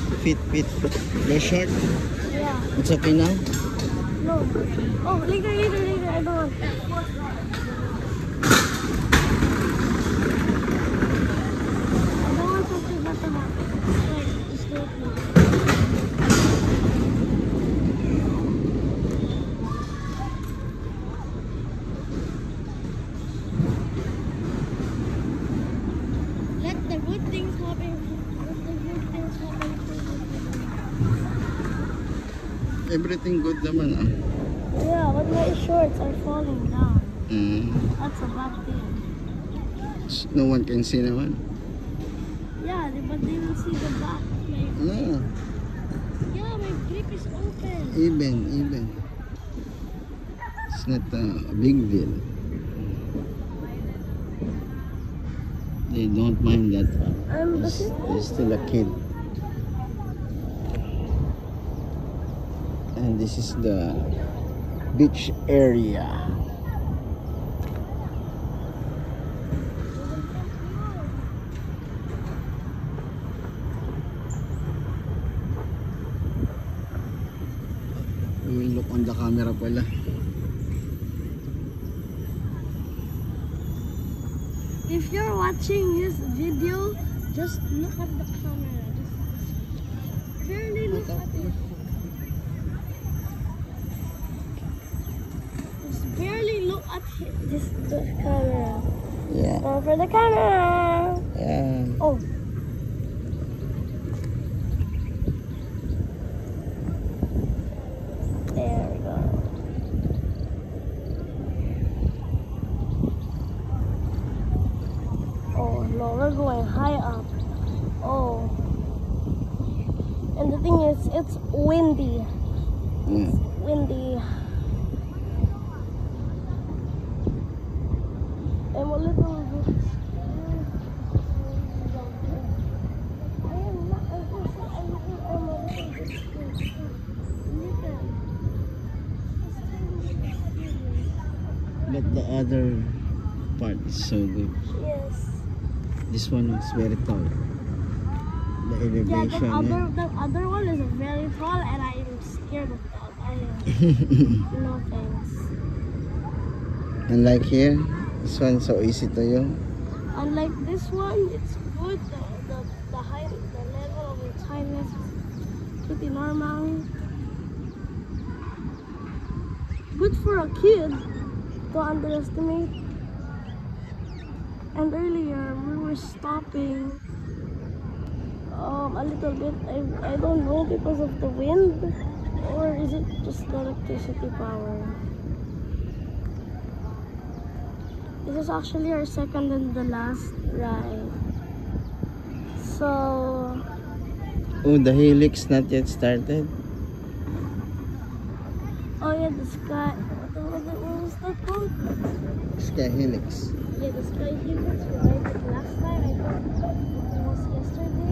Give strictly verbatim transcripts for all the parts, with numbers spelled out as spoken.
Fit, fit. You're short? Yeah. It's okay now? No. Oh, later, later, later. I don't want. I don't want something that to happen. Like, it's not me. Let the good things happen. Let the good things happen. Everything good naman ah. Yeah, but my shorts are falling down. Mm. That's a bad thing. No one can see naman. Yeah, they- but they will see the back of my... No. Yeah, my grip is open. Even, even. It's not a big deal. They don't mind that. Um, He's, he's still a kid. And this is the beach area. We will look on the camera pala. If you're watching this video, just look at the camera. Just barely look at it. Just barely look at it. This the camera. Yeah. Go for the camera. Yeah. Oh. There we go. Oh no, we're going high up. Oh. And the thing is, it's windy. Yeah. Windy. I'm a little bit scared. I am not, I'm, I'm, I'm a little bit scared. Little. But the other part is so good. Yes. This one is very tall. The Yeah, the elevation. other, Yeah. the other one is very tall and I am scared of that. I am. No thanks. And like here, this one so easy to you. Unlike this one, it's good. The, the, the, high, the level of its highness is pretty normal. Good for a kid to underestimate. And earlier we were stopping um, a little bit. I, I don't know because of the wind, or is it just the electricity power? This is actually our second and the last ride. So Oh, the helix not yet started. oh yeah, the sky. What, what, what was that called? Sky helix. Yeah, the sky helix. We ride it last time. I think it was yesterday.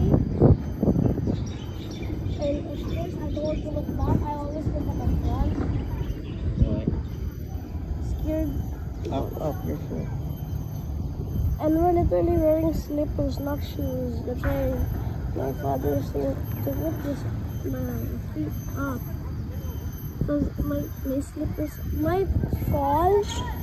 And of course, I don't want to look back. I always look at the front. Right. Scared. Up, up, careful. And we're literally wearing slippers, not shoes. That's why my father said to put this my feet up. Because my, my slippers might fall.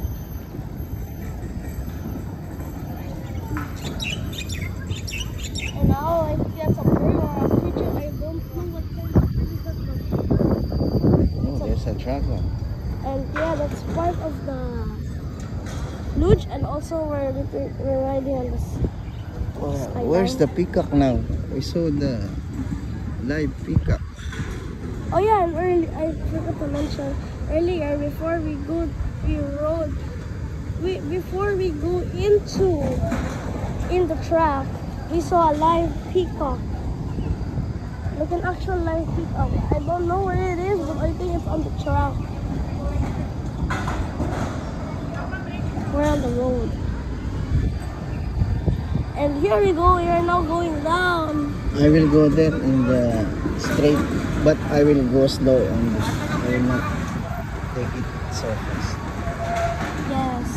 And now I think that's a bird or a creature. I don't know what kind of thing is that, but Oh, there's a dragon. and yeah, that's part of the luge, and also we're, liter- we're riding on this. Oh, Skyline. where's the peacock now? We saw the live peacock. Oh yeah, and early, I forgot to mention earlier before we go, we rode, we before we go into in the track, we saw a live peacock. Like an actual live peacock. I don't know where it is, but I think it's on the track. We're on the road. And here we go, we are now going down. I will go there in the straight, but I will go slow on this. I will not take it so fast. Yes.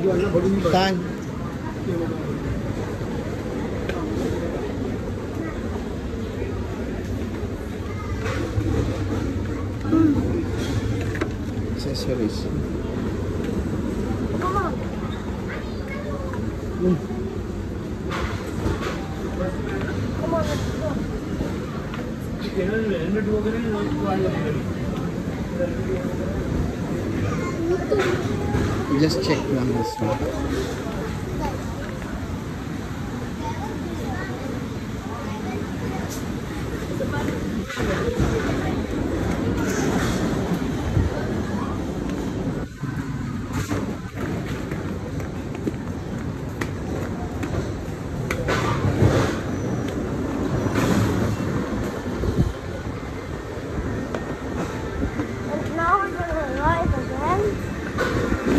Tan. Accessories. Mama. Hmm. Come on, let's go. Just check lang this one. And now we're gonna ride again.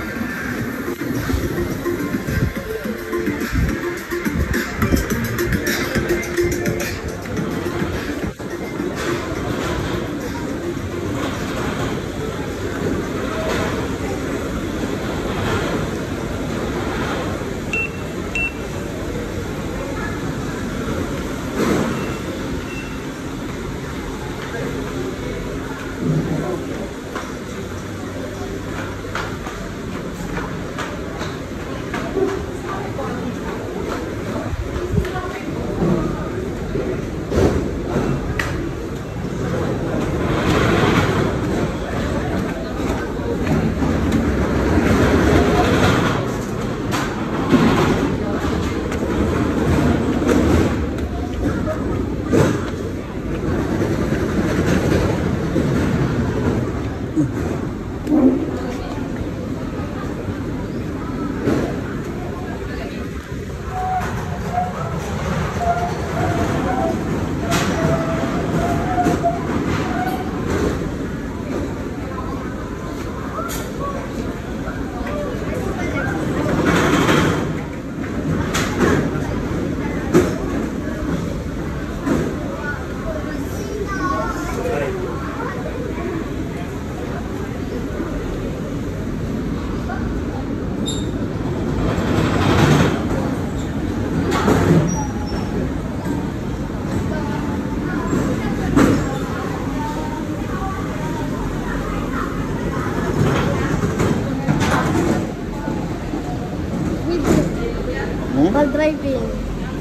Hmm? While driving.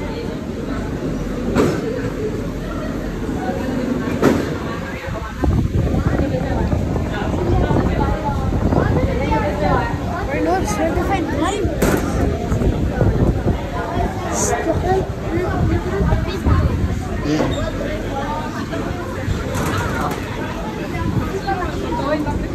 We're not certified drivers. Yeah. Going back